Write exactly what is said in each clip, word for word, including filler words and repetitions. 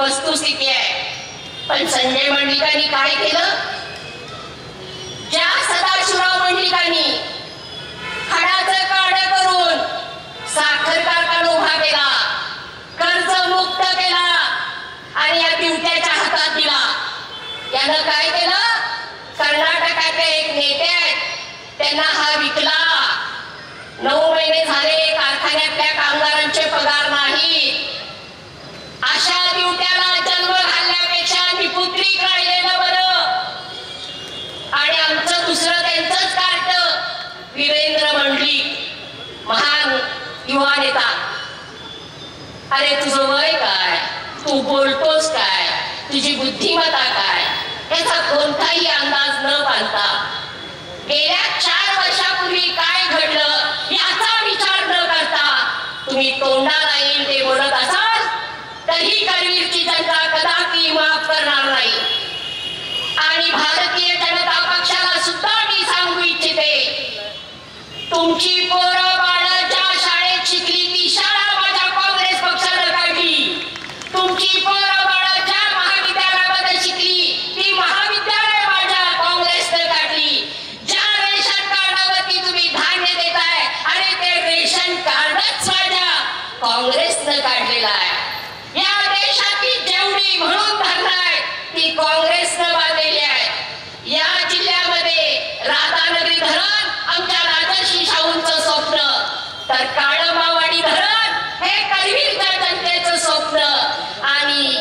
वस्तुस्थिती आहे. पण संजय मंडलिकांनी काय केलं? ज्या सदाशिवराव मंडलिकांनी खडाचं काढ करून साखर कारखाना उभा केला, कर्ज मुक्त केला आणि या बिवट्याच्या हातात दिला, यानं काय केलं? कर्नाटकाचे एक नेते आहेत, त्यांना हा विकला. नऊ महिने झाले कारखान्यातल्या कामगारांचे पगार नाही. अशा बिवट्याला जन्म घालण्यापेक्षा निपुत्रिक राहिलेलं बरं. आणि आमचं दुसरं त्यांचंच कार्ट वीरेंद्र मंडलिक, महान युवा नेता. अरे तुझं वय काय? तू बोलतोस काय? तुझी बुद्धिमत्ता काय? याचा कोणताही अंदाज न बांधता गेल्या चार वर्षापूर्वी काय घडलं याचा विचार न करता तुम्ही तोंडाला येईल ते बोलत असाल तरी करवीरची जनता कदापि माफ करणार नाही. आणि भारतीय जनता पक्षाला सुद्धा मी सांगू इच्छिते, तुमची पोरं बाळं ज्या शाळेत शिकली ती शाळा माझ्या काँग्रेस पक्षानं काढली. तुमची पोरं बाळं ज्या महाविद्यालयामध्ये शिकली ती महाविद्यालय माझ्या काँग्रेसनं काढली. ज्या रेशन कार्डावरती तुम्ही धान्य देताय आणि ते रेशन कार्डच माझ्या काँग्रेसनं काढलेलं आहे. या देशाची जेवढी म्हणून धरणं आहे ती काँग्रेसनं बांधलेली आहे. या जिल्ह्यामध्ये राधानगरी धरण आमच्या राजर्षी शाहूंचं स्वप्न, तर काळमावाडी धरण हे करवीरच्या जनतेचं स्वप्न. आणि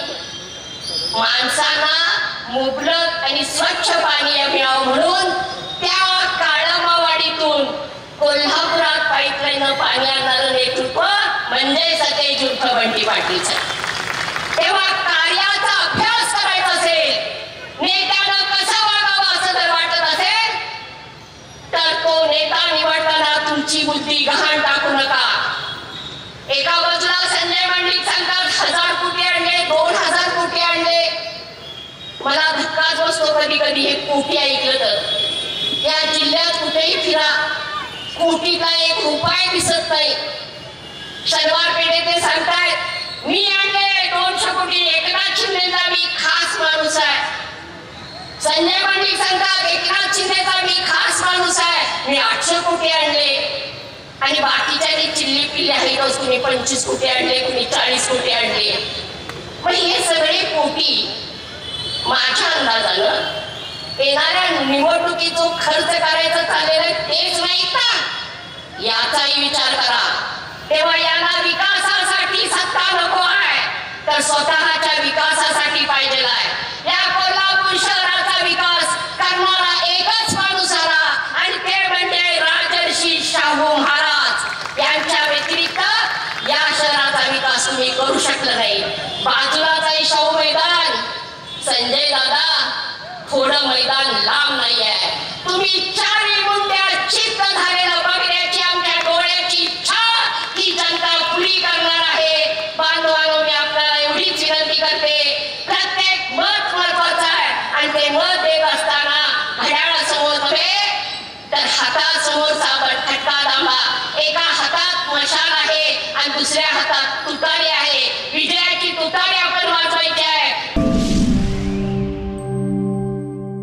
माणसांना मुबलक आणि स्वच्छ पाणी मिळावं म्हणून त्या काळमावाडीतून कोल्हापुरात पाईपलाईन पाणी आणणारं नेतृत्व म्हणजे सतेज उर्फ बंटी पाटीलचं. तेव्हा कार्याचा अभ्यास करायचा असेल, नेत्यानं कसं वागावं असं जर वाटत असेल तर तो नेता निवडताना तुमची बुद्धी गहाण टाकू नका. एका बाजूला संजय मंडलिक सांगतात हजार कोटी आणले, दोन हजार कोटी आणले. मला धक्काच बसतो कधी कधी हे कोटी ऐकलं तर. या जिल्ह्यात कुठेही फिरा, कोटीचा एक रुपये दिसत नाही. शनिवार पेठेत ते सांगतायत मी आणले दोनशे कोटी, एकनाथ शिंदेचा मी खास माणूस आहे. संजय मंडलिक सांगतात एकनाथ शिंदेचा मी खास माणूस आहे, मी आठशे कोटी आणले. आणि बाकीच्या चिल्ली पिल्ली आहेत, कुणी पंचवीस कोटी आणले, कुणी चाळीस कोटी आणले. पण हे सगळे कोटी माझ्या अंदाजानं येणाऱ्या निवडणुकीत जो खर्च करायचा चाललेला तेच नाही का, याचाही विचार करा. तेव्हा यांना विकासासाठी सत्ता नको आहे तर स्वतःच्या विकासासाठी पाहिजे आहे. या कोल्हापूर शहराचा विकास करणारा एकच माणूस आला आणि ते म्हणजे राजर्षी शाहू महाराज. यांच्या व्यतिरिक्त या शहराचा विकास तुम्ही करू शकलं नाही. बाजूलाच आहे शाहू मैदान. संजय दादा थोडं मैदान लांब नाही आहे. तुम्ही चारी मुंड्या चित्त झालेलं बघण्याची आमच्या डोळ्याची इच्छा ही जनता पुरी करणार आहे. बांधवांनो, मी आपल्याला एवढीच विनंती करते, प्रत्येक मत महत्वाचं आहे आणि ते मत देत असताना घड्याळासमोर नव्हे तर हातासमोरचा फटका दांबा. एका हातात मशाल आहे आणि दुसऱ्या हातात तुतारी आहे. विजयाची तुतारी